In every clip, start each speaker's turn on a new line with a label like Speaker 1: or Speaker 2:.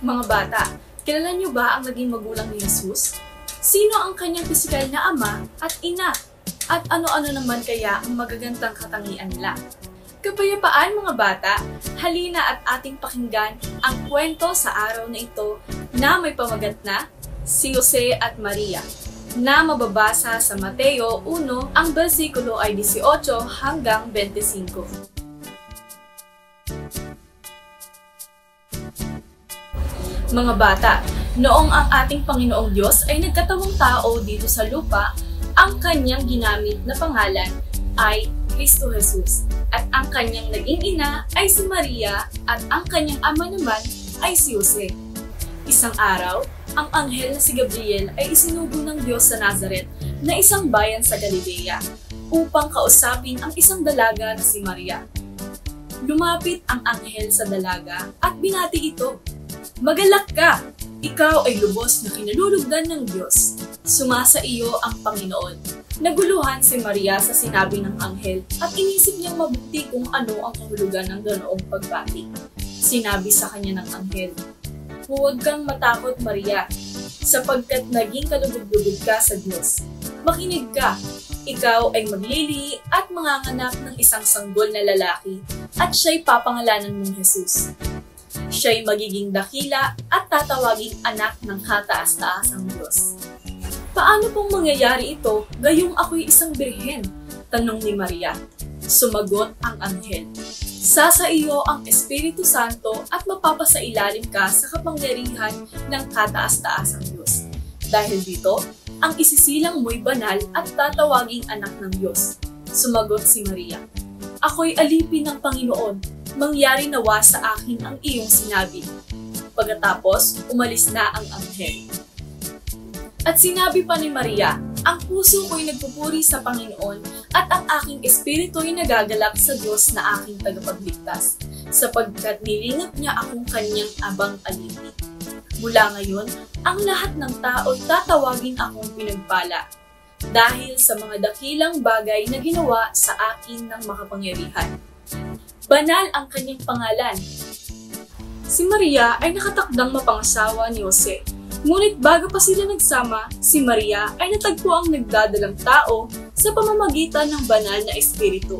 Speaker 1: Mga bata, kilala niyo ba ang naging magulang ni Jesus? Sino ang kanyang pisikal na ama at ina? At ano-ano naman kaya ang magagandang katangian nila? Kapayapaan mga bata, halina at ating pakinggan ang kwento sa araw na ito na may pamagat na si Jose at Maria, na mababasa sa Mateo 1, ang bersikulo ay 18 hanggang 25. Mga bata, noong ang ating Panginoong Diyos ay nagkatawang tao dito sa lupa, ang kanyang ginamit na pangalan ay Kristo Jesus, at ang kanyang naging ina ay si Maria, at ang kanyang ama naman ay si Jose. Isang araw, ang anghel na si Gabriel ay isinugo ng Diyos sa Nazaret na isang bayan sa Galilea upang kausapin ang isang dalaga na si Maria. Lumapit ang anghel sa dalaga at binati ito. Magalak ka! Ikaw ay lubos na kinalulugdan ng Diyos. Sumasa iyo ang Panginoon. Naguluhan si Maria sa sinabi ng anghel at inisip niyang mabuti kung ano ang kahulugan ng ganoong pagbati. Sinabi sa kanya ng anghel, "Huwag kang matakot, Maria, sapagkat naging kalugod-lugod ka sa Diyos. Makinig ka, ikaw ay maglili at manganganak ng isang sanggol na lalaki at siya'y papangalanan mong Jesus. Siya'y magiging dakila at tatawaging anak ng kataas-taasang Diyos." "Paano pong mangyayari ito gayong ako'y isang birhen?" tanong ni Maria. Sumagot ang anghel, "Sa iyo ang Espiritu Santo at mapapasailalim ka sa kapangyarihan ng kataas-taasang Diyos. Dahil dito, ang isisilang mo'y banal at tatawaging anak ng Diyos." Sumagot si Maria, "Ako'y alipin ng Panginoon. Mangyari nawa sa akin ang iyong sinabi." Pagkatapos, umalis na ang anghel. At sinabi pa ni Maria, "Ang puso ko'y nagpupuri sa Panginoon at ang aking espiritu'y nagagalak sa Diyos na aking tagapagligtas, sapagkat nilingap niya akong kanyang abang alipin. Mula ngayon, ang lahat ng tao'y tatawagin akong pinagpala, dahil sa mga dakilang bagay na ginawa sa akin ng makapangyarihan. Banal ang kanyang pangalan." Si Maria ay nakatakdang mapangasawa ni Jose. Ngunit bago pa sila nagsama, si Maria ay natagpo ang nagdadalang tao sa pamamagitan ng banal na espiritu.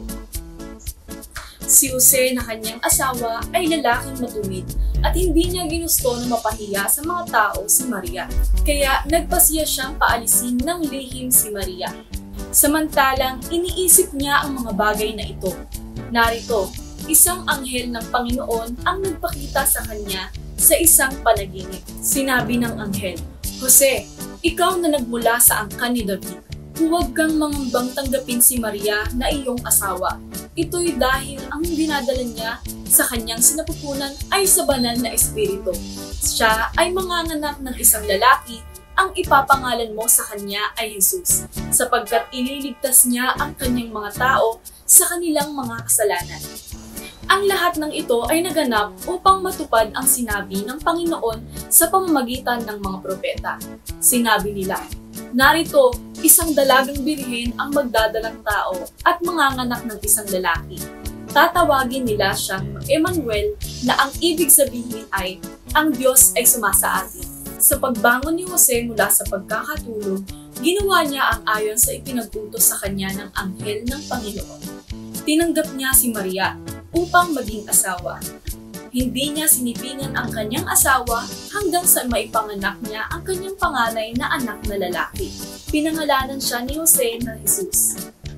Speaker 1: Si Jose na kanyang asawa ay lalaking matuwid at hindi niya ginusto na mapahiya sa mga tao si Maria, kaya nagpasiya siyang paalisin ng lihim si Maria. Samantalang iniisip niya ang mga bagay na ito. Narito, isang anghel ng Panginoon ang nagpakita sa kanya sa isang panaginip. Sinabi ng anghel, "Jose, ikaw na nagmula sa angkan ni David, huwag kang mangambang tanggapin si Maria na iyong asawa. Ito'y dahil ang dinadala niya sa kanyang sinapupunan ay sa banal na espiritu. Siya ay manganganak ng isang lalaki, ang ipapangalan mo sa kanya ay Jesus, sapagkat ililigtas niya ang kanyang mga tao sa kanilang mga kasalanan." Ang lahat ng ito ay naganap upang matupad ang sinabi ng Panginoon sa pamamagitan ng mga propeta. Sinabi nila, "Narito, isang dalagang birhen ang magdadalang tao at manganganak ng isang lalaki. Tatawagin nila siyang Emmanuel, na ang ibig sabihin ay, ang Diyos ay sumasa atin." Sa pagbangon ni Jose mula sa pagkakatulog, ginawa niya ang ayon sa ipinag-utos sa kanya ng anghel ng Panginoon. Tinanggap niya si Maria upang maging asawa. Hindi niya sinipingan ang kanyang asawa hanggang sa maipanganak niya ang kanyang panganay na anak na lalaki. Pinangalanan siya ni Jose na Jesus.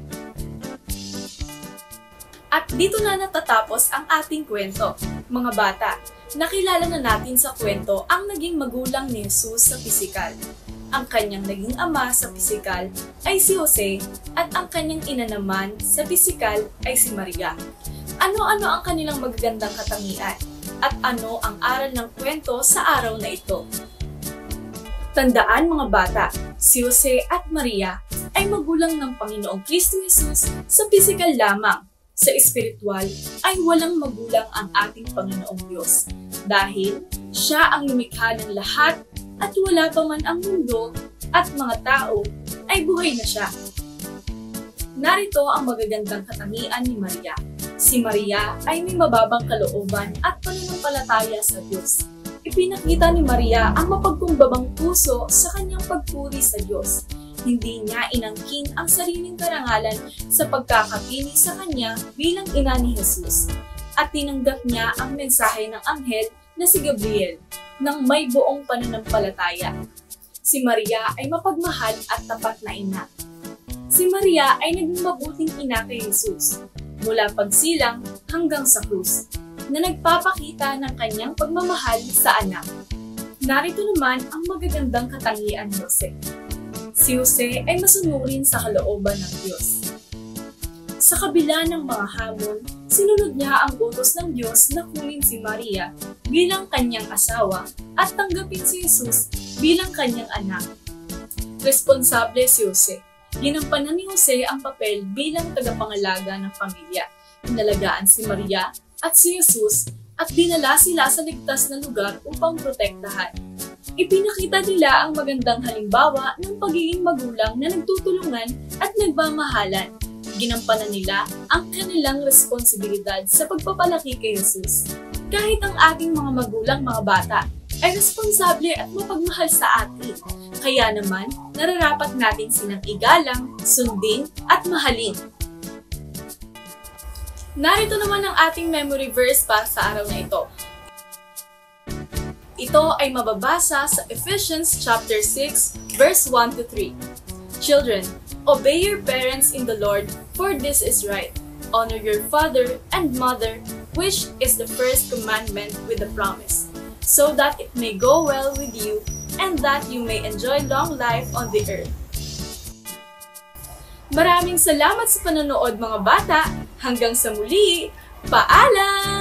Speaker 1: At dito na natatapos ang ating kwento. Mga bata, nakilala na natin sa kwento ang naging magulang ni Jesus sa pisikal. Ang kanyang naging ama sa pisikal ay si Jose, at ang kanyang ina naman sa pisikal ay si Maria. Ano-ano ang kanilang magagandang katangian? At ano ang aral ng kwento sa araw na ito? Tandaan mga bata, si Jose at Maria ay magulang ng Panginoong Kristo Jesus sa pisikal lamang. Sa espiritual ay walang magulang ang ating Panginoong Diyos, dahil siya ang lumikha ng lahat at wala pa man ang mundo at mga tao ay buhay na siya. Narito ang magagandang katangian ni Maria. Si Maria ay may mababang kalooban at pananampalataya sa Diyos. ipinakita ni Maria ang mapagkumbabang puso sa kanyang pagpuri sa Diyos. Hindi niya inangkin ang sariling karangalan sa pagkakapili sa kanya bilang ina ni Jesus, at tinanggap niya ang mensahe ng anghel na si Gabriel ng may buong pananampalataya. Si Maria ay mapagmahal at tapat na ina. Si Maria ay naging mabuting ina kay Jesus, mula pagsilang hanggang sa krus, na nagpapakita ng kanyang pagmamahal sa anak. Narito naman ang magagandang katangian ni Jose. Si Jose ay masunurin sa kalooban ng Diyos. Sa kabila ng mga hamon, sinunod niya ang utos ng Diyos na kunin si Maria bilang kanyang asawa at tanggapin si Jesus bilang kanyang anak. Responsable si Jose. Ginampanan ni Jose ang papel bilang tagapangalaga ng pamilya. Inalagaan si Maria at si Jesus at dinala sila sa ligtas na lugar upang protektahan. Ipinakita nila ang magandang halimbawa ng pagiging magulang na nagtutulungan at nagmamahalan. Ginampanan nila ang kanilang responsibilidad sa pagpapalaki kay Jesus. Kahit ang ating mga magulang, mga bata, ay responsable at mapagmahal sa atin. Kaya naman, nararapat natin silang igalang, sundin, at mahalin. Narito naman ang ating memory verse para sa araw na ito. Ito ay mababasa sa Ephesians chapter 6, verse 1 to 3. Children, obey your parents in the Lord, for this is right. Honor your father and mother, which is the first commandment with a promise, so that it may go well with you and that you may enjoy long life on the earth. Maraming salamat sa panonood mga bata. Hanggang sa muli, paalam!